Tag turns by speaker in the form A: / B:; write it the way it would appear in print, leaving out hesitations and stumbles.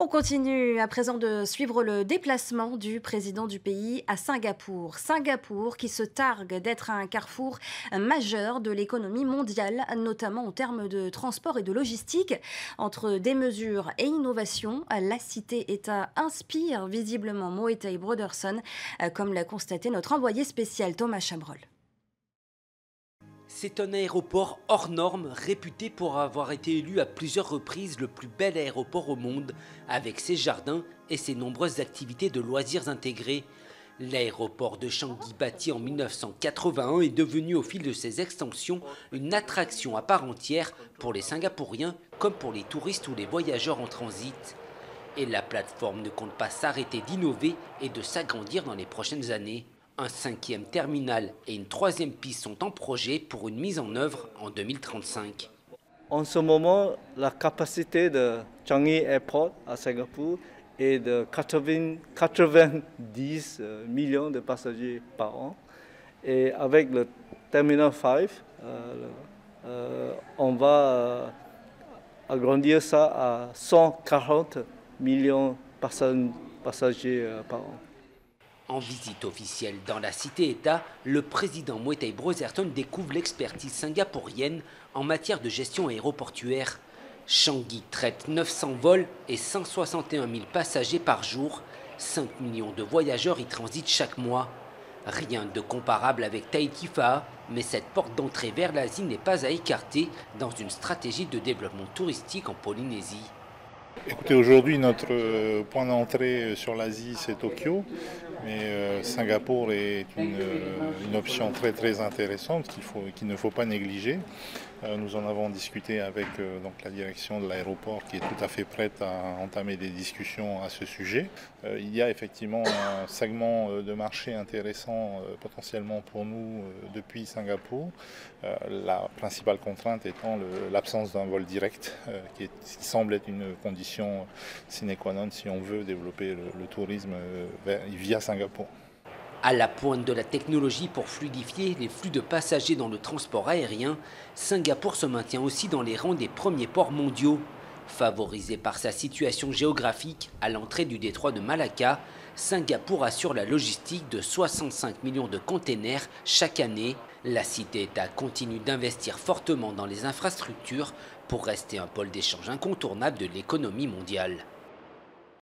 A: On continue à présent de suivre le déplacement du président du pays à Singapour. Singapour qui se targue d'être un carrefour majeur de l'économie mondiale, notamment en termes de transport et de logistique. Entre des mesures et innovations, la cité-État inspire visiblement Moetai Brotherson, comme l'a constaté notre envoyé spécial Thomas Chabrol.
B: C'est un aéroport hors norme, réputé pour avoir été élu à plusieurs reprises le plus bel aéroport au monde, avec ses jardins et ses nombreuses activités de loisirs intégrées. L'aéroport de Changi, bâti en 1981, est devenu au fil de ses extensions une attraction à part entière pour les Singapouriens comme pour les touristes ou les voyageurs en transit. Et la plateforme ne compte pas s'arrêter d'innover et de s'agrandir dans les prochaines années. Un cinquième terminal et une troisième piste sont en projet pour une mise en œuvre en 2035.
C: En ce moment, la capacité de Changi Airport à Singapour est de 90 millions de passagers par an. Et avec le Terminal 5, on va agrandir ça à 140 millions de passagers par an.
B: En visite officielle dans la cité-État, le président Moetai Brotherson découvre l'expertise singapourienne en matière de gestion aéroportuaire. Changi traite 900 vols et 161 000 passagers par jour. 5 millions de voyageurs y transitent chaque mois. Rien de comparable avec Tahiti Phaha, mais cette porte d'entrée vers l'Asie n'est pas à écarter dans une stratégie de développement touristique en Polynésie.
D: Écoutez, aujourd'hui, notre point d'entrée sur l'Asie, c'est Tokyo, mais Singapour est une option très intéressante qu'il ne faut pas négliger. Nous en avons discuté avec donc la direction de l'aéroport qui est tout à fait prête à entamer des discussions à ce sujet. Il y a effectivement un segment de marché intéressant potentiellement pour nous depuis Singapour. La principale contrainte étant l'absence d'un vol direct qui semble être une condition sine qua non si on veut développer le tourisme via Singapour.
B: À la pointe de la technologie pour fluidifier les flux de passagers dans le transport aérien, Singapour se maintient aussi dans les rangs des premiers ports mondiaux. Favorisé par sa situation géographique à l'entrée du détroit de Malacca, Singapour assure la logistique de 65 millions de containers chaque année. La cité-État continue d'investir fortement dans les infrastructures pour rester un pôle d'échange incontournable de l'économie mondiale.